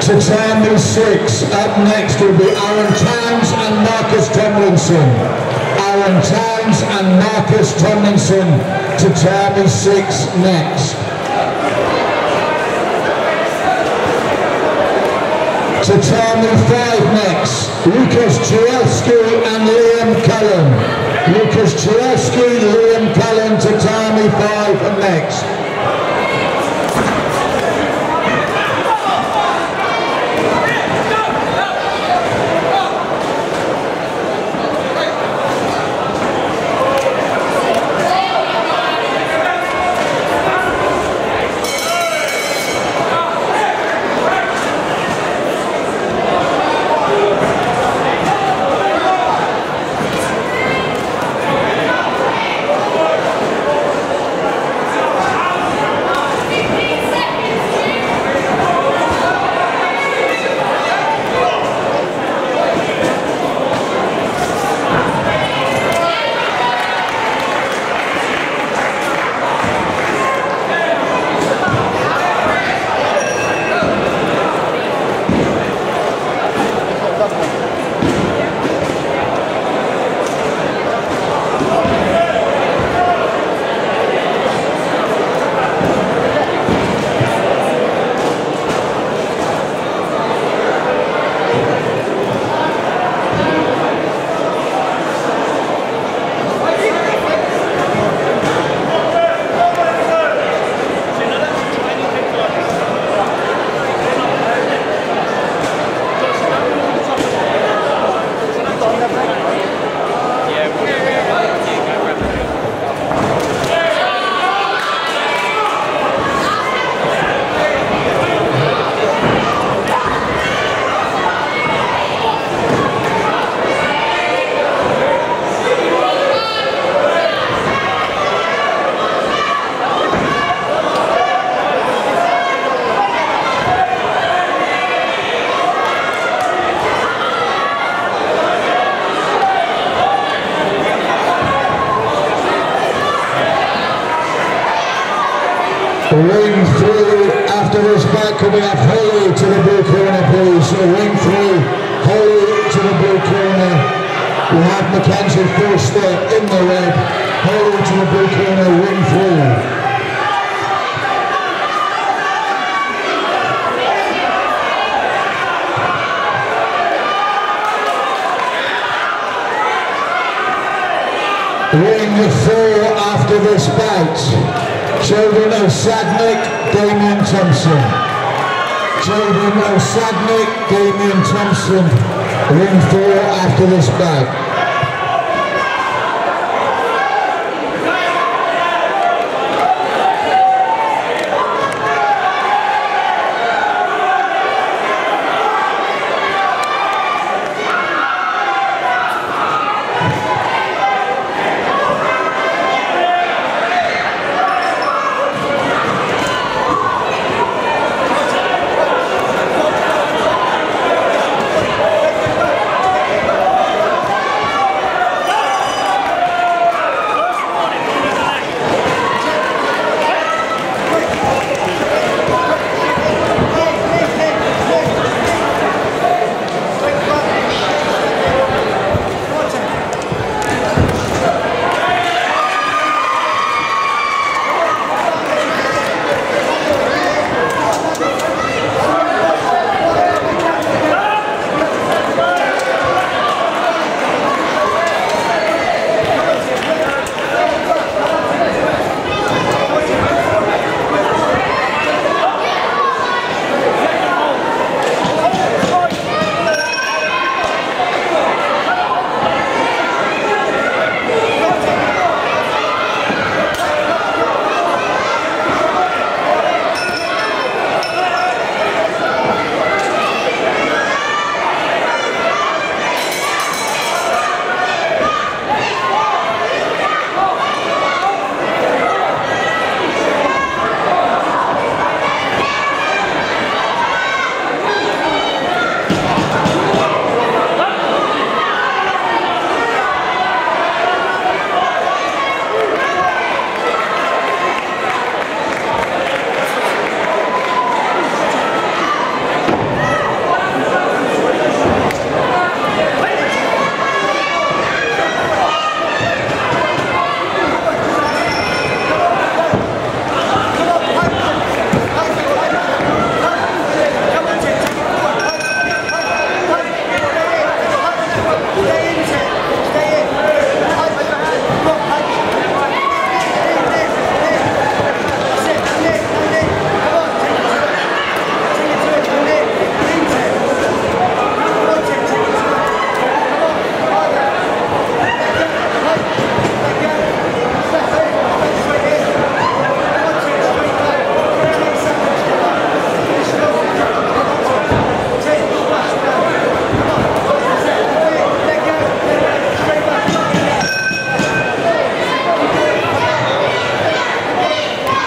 Tatami 6. Up next will be Aaron Towns and Marcus Tomlinson. Aaron Towns and Marcus Tomlinson. Tatami 6 next. Tatami 5 next. Lucas Chielski and Liam Cullen. Lucas Chielski, Liam Cullen, Tatami 5 next. Ring through after this back. Can we have Holly to the blue corner, please? Ring through, Holly to the blue corner. We have Mackenzie Forster in the red. Holly to the blue corner, ring through. Ring 4 after this bout. Jordan Osadnik, Damien Thompson. Jordan Osadnik, Damien Thompson. Ring 4 after this bout.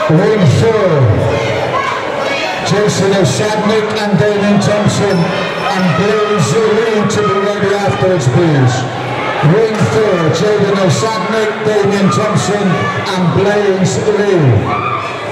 Ring 4. Jason Osadnik and Damien Thompson and Blaze Lee to be ready afterwards, please. Ring 4, Jaden Osadnik, Damien Thompson and Blaze Lee.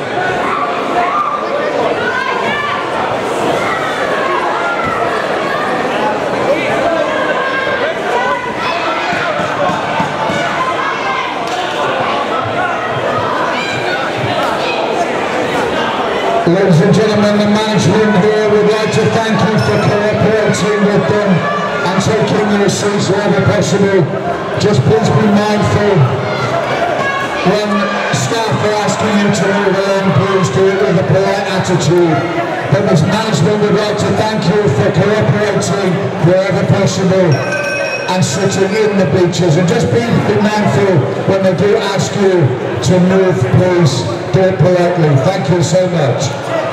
Ladies and gentlemen, the management here would like to thank you for cooperating with them and taking your seats wherever possible. Just please be mindful when staff are asking you to move along, please do it with a polite attitude. But this management would like to thank you for cooperating wherever possible and sitting in the bleachers. And just be mindful when they do ask you to move, please do it politely. Thank you so much.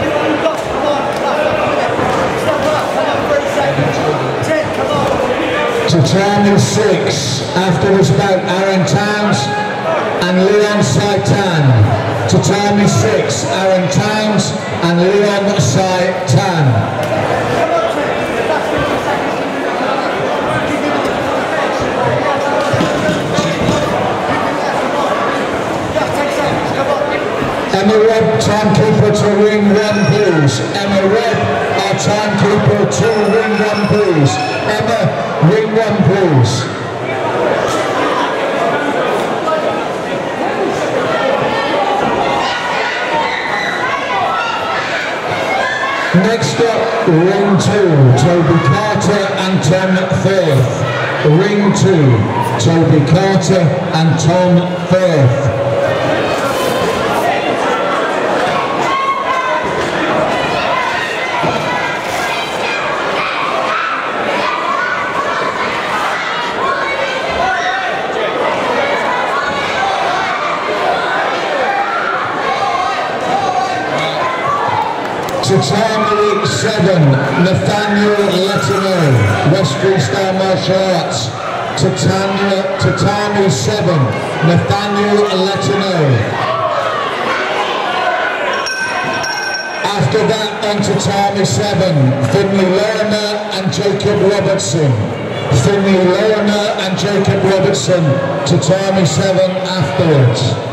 Tatami 6, after this bout, Aaron Towns and Leon Saitan. Tatami 6, Aaron Towns and Leon Saitan. Emma Webb, timekeeper to ring 1, please. Emma Webb, our timekeeper to ring 1, please. Emma, ring 1, please. Next up, ring 2, Toby Carter and Tom Firth. Ring 2, Toby Carter and Tom Firth. Tatami 7, Nathaniel Letourneau, West Freestyle Martial Arts. Tatami 7, Nathaniel Letourneau. After that, on Tatami 7, Finley Lerner and Jacob Robertson. Finley Lerner and Jacob Robertson, Tatami 7 afterwards.